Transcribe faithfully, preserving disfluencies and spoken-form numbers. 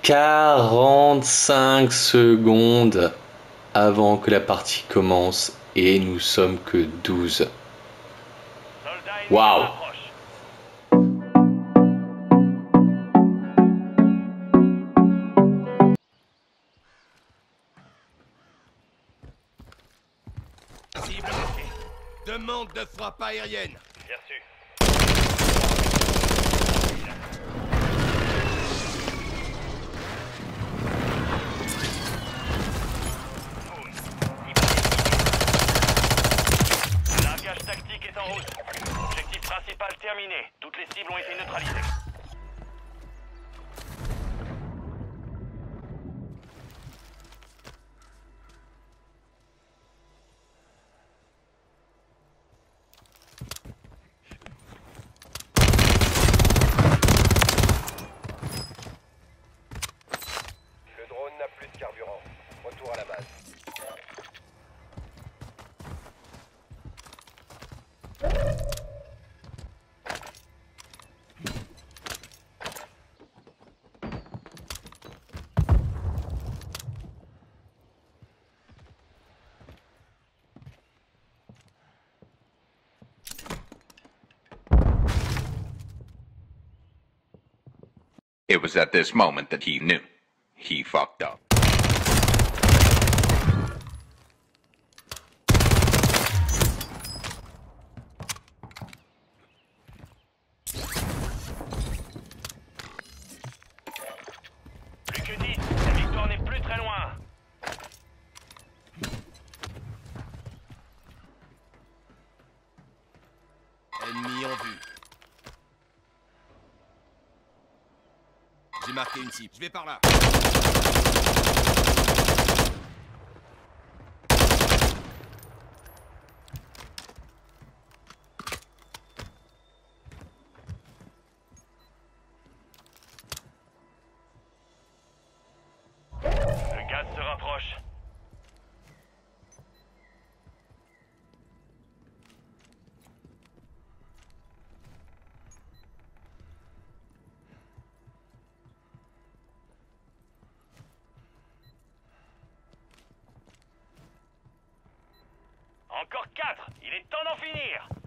quarante-cinq secondes avant que la partie commence et nous sommes que douze. Waouh! Cible marquée. Demande de frappe aérienne. Bien reçu. Largage tactique est en route. Objectif principal terminé. Toutes les cibles ont été neutralisées. Le drone n'a plus de carburant. Retour à la base. It was at this moment that he knew. He fucked up. Plus que dix. La victoire n'est plus très loin. Ennemi en vue. J'ai marqué une cible. Je vais par là. Le gaz se rapproche. Encore quatre. Il est temps d'en finir.